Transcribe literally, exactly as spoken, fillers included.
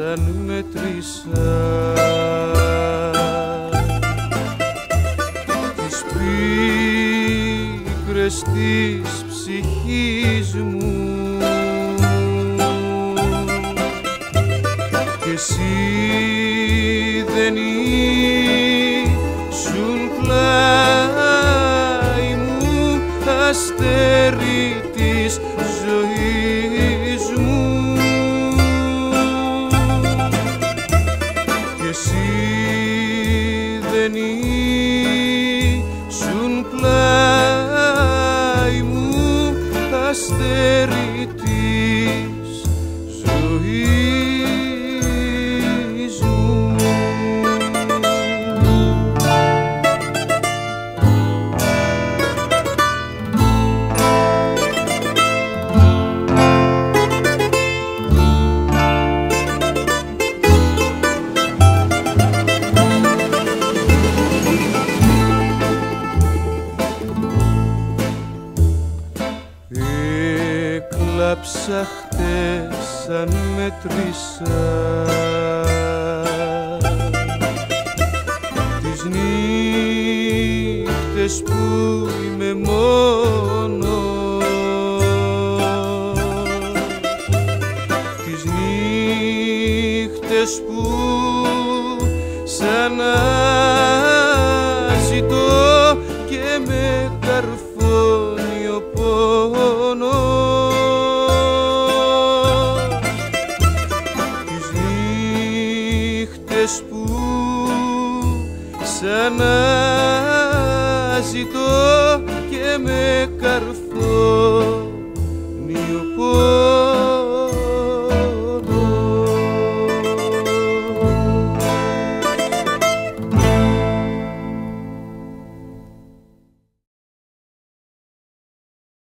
σαν μέτρησα τις πίκρες της ψυχής μου κι εσύ δεν ήσουν πλάι μου αστέρι της ζωής μου κι εσύ δεν ήσουν πλάι μου αστέρι της ζωής μου. Έκλαψα χτες σαν μέτρησα τις νύχτες που είμαι μόνος, τις νύχτες που σαν αναζητώ και με καρφώνει ο πόνος, που σαν αναζητώ και με καρφώνει ο πόνος.